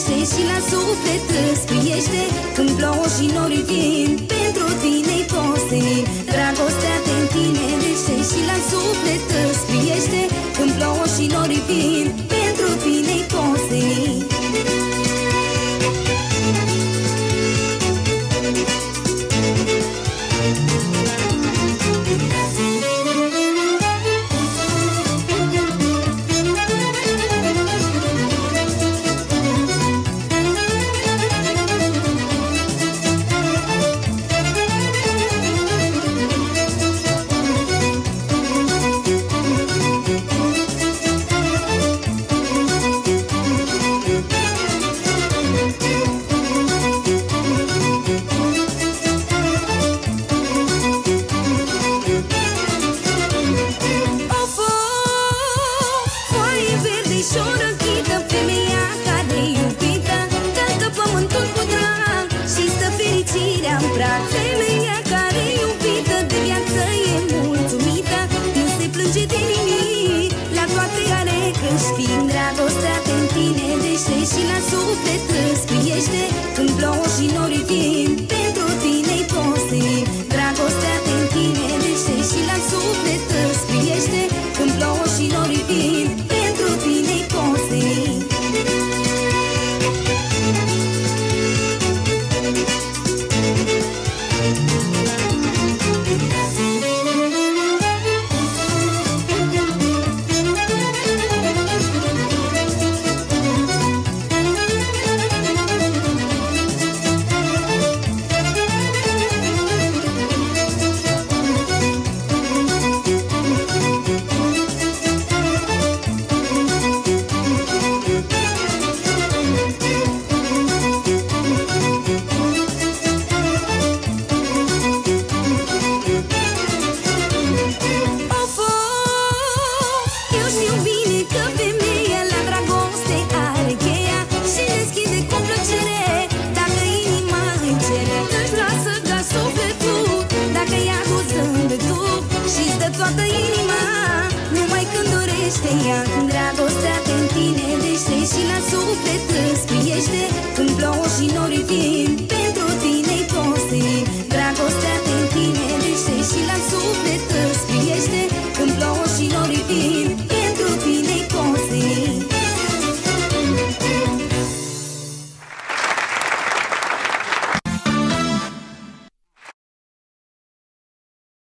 liniștește și la suflet îți priește. Când plouă și norii vin, pentru tine-i tot senin. Dragostea te întinerește și la suflet îți priește. Când plouă și norii vin, pentru tine-i tot senin. Femeia care e iubită de viață e mulțumită, nu se plânge de nimic, la toate are câștig. Dragostea te întinerește și la suflet îți priește. Când plouă și norii vin, pentru tine-i tot senin. Dragostea te întinerește și la suflet îți priește. Când plouă și norii vin, pentru tine-i tot senin. Toată inima, numai când dorește ea. Dragoste